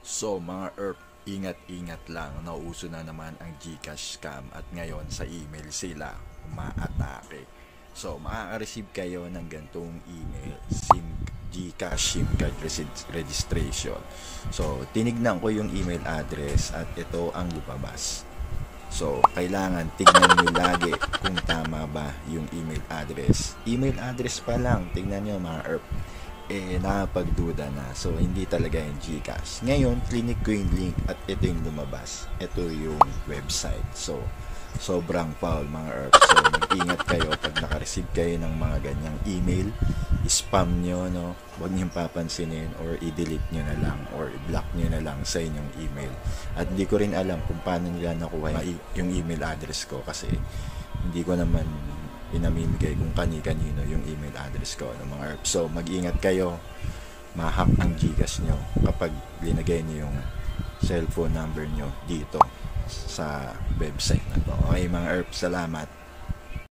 So mga ERP, ingat-ingat lang, nauuso na naman ang GCash scam at ngayon sa email sila umaatake. So makaka-receive kayo ng gantong email, GCash SIM card registration. So tinignan ko yung email address at ito ang lumabas. So kailangan tignan nyo lagi kung tama ba yung email address. Email address pa lang, tignan nyo mga ERP, nakapagduda na. So, hindi talaga yung GCash. Ngayon, clinic ko yung link at ito yung lumabas. Ito yung website. So, sobrang foul mga ERP. So, mag-ingat kayo pag nakareceive kayo ng mga ganyang email. Spam nyo, no? Huwag nyo papansinin or i-delete nyo na lang or i-block nyo na lang sa inyong email. At hindi ko rin alam kung paano nila nakuha yung email address ko kasi hindi ko naman pinamimigay kung kani-kanino yung email address ko ng mga ERP. So, mag-ingat kayo, ma-hack ang GCash nyo kapag linagay nyo yung cellphone number nyo dito sa website na to. Okay mga ERP, salamat.